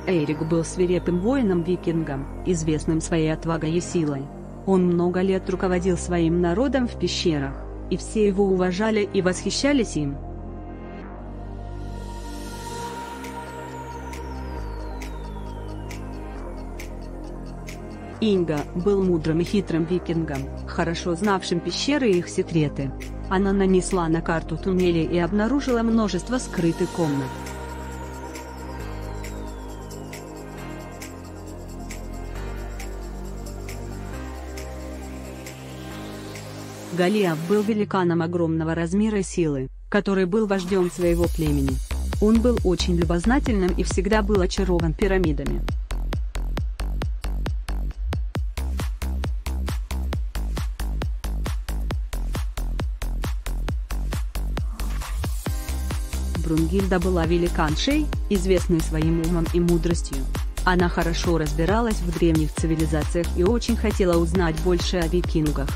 Эйрик был свирепым воином-викингом, известным своей отвагой и силой. Он много лет руководил своим народом в пещерах, и все его уважали и восхищались им. Инга был мудрым и хитрым викингом, хорошо знавшим пещеры и их секреты. Она нанесла на карту туннели и обнаружила множество скрытых комнат. Голиаф был великаном огромного размера и силы, который был вождем своего племени. Он был очень любознательным и всегда был очарован пирамидами. Брунгильда была великаншей, известной своим умом и мудростью. Она хорошо разбиралась в древних цивилизациях и очень хотела узнать больше о викингах.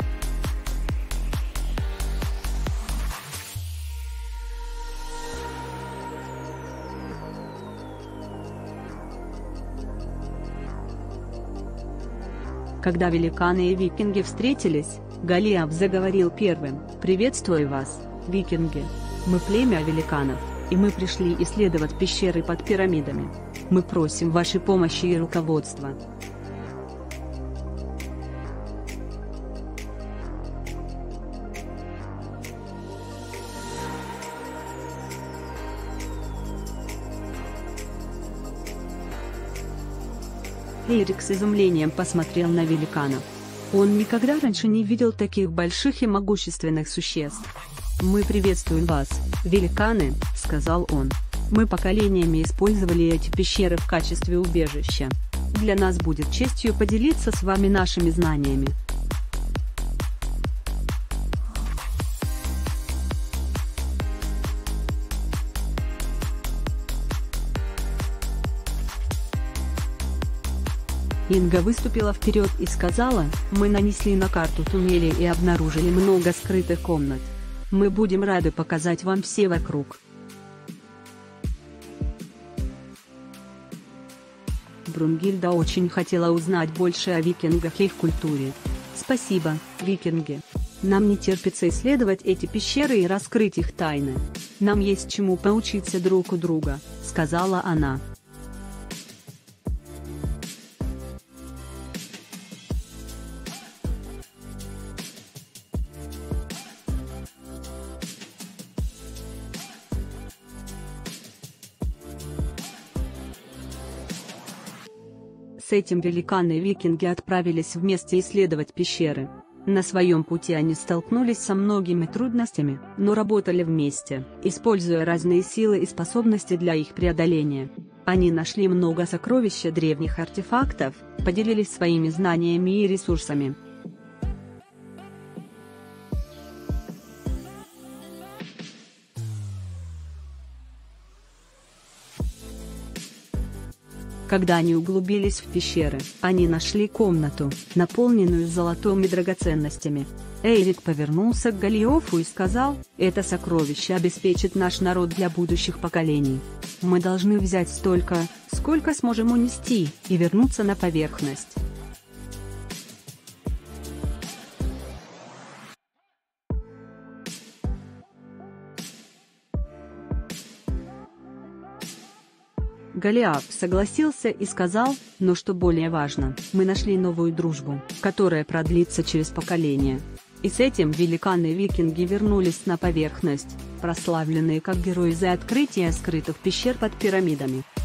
Когда великаны и викинги встретились, Голиаф заговорил первым: «Приветствую вас, викинги. Мы племя великанов, и мы пришли исследовать пещеры под пирамидами. Мы просим вашей помощи и руководства». Эйрик с изумлением посмотрел на великанов. Он никогда раньше не видел таких больших и могущественных существ. «Мы приветствуем вас, великаны», — сказал он. «Мы поколениями использовали эти пещеры в качестве убежища. Для нас будет честью поделиться с вами нашими знаниями». Инга выступила вперед и сказала: «Мы нанесли на карту туннели и обнаружили много скрытых комнат. Мы будем рады показать вам все вокруг». Брунгильда очень хотела узнать больше о викингах и их культуре. «Спасибо, викинги. Нам не терпится исследовать эти пещеры и раскрыть их тайны. Нам есть чему поучиться друг у друга», — сказала она. С этим великаны и викинги отправились вместе исследовать пещеры. На своем пути они столкнулись со многими трудностями, но работали вместе, используя разные силы и способности для их преодоления. Они нашли много сокровищ и древних артефактов, поделились своими знаниями и ресурсами. Когда они углубились в пещеры, они нашли комнату, наполненную золотом и драгоценностями. Эйрик повернулся к Голиафу и сказал: «Это сокровище обеспечит наш народ для будущих поколений. Мы должны взять столько, сколько сможем унести, и вернуться на поверхность». Голиаф согласился и сказал: «Но что более важно, мы нашли новую дружбу, которая продлится через поколения». И с этим великаны и викинги вернулись на поверхность, прославленные как герои за открытие скрытых пещер под пирамидами.